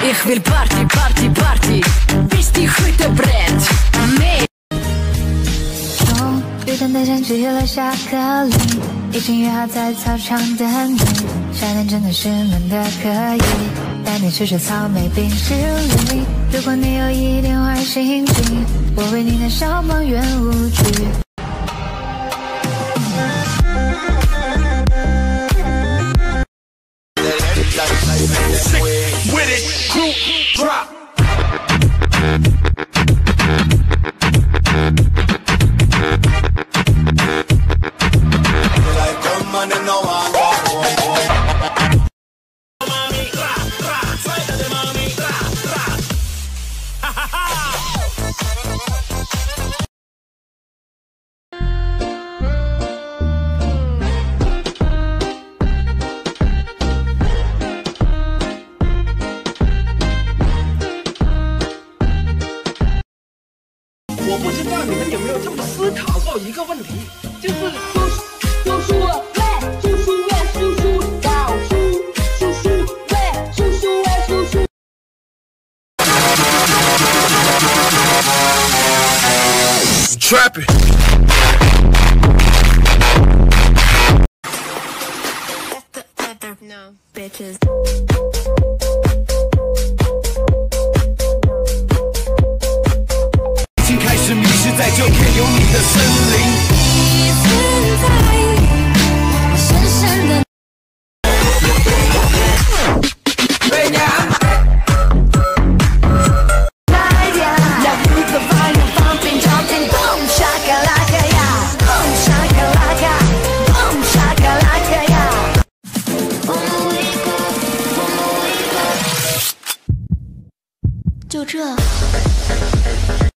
Ich will Party, Party, Party, bis die Hütte brennt. 终于等待想起了下课铃，已经约好在操场等你。夏天真的是闷的可以，带你吃吃草莓冰淇淋。如果你有一点坏心情，我为你弹小忙圆舞曲。 With it, group drop. Like come on and no one. Mami, ra, ra, suéltate mami, ra, ra. Ha ha ha. 我不知道你们有没有这么思考过一个问题，就是叔叔喂，叔叔喂，叔叔找叔叔喂，叔叔喂，叔叔。 Trapping. No, bitches. 开始迷失在9天有你的森林， 你存在，深深的。 飞鸟。 来呀，让你的反应放鞭朝天，蹦沙卡拉卡呀，蹦沙卡拉卡，蹦沙卡拉卡呀。 就这。